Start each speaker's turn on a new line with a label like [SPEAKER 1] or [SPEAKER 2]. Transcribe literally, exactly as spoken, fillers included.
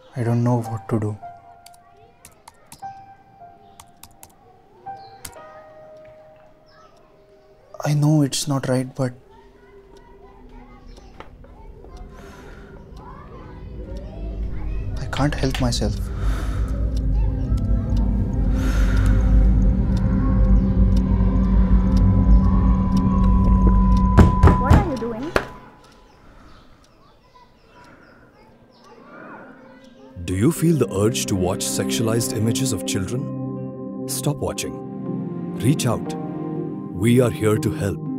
[SPEAKER 1] I don't know what to do. I know it's not right, but I can't help myself.
[SPEAKER 2] What are you doing?
[SPEAKER 3] Do you feel the urge to watch sexualized images of children? Stop watching. Reach out. We are here to help.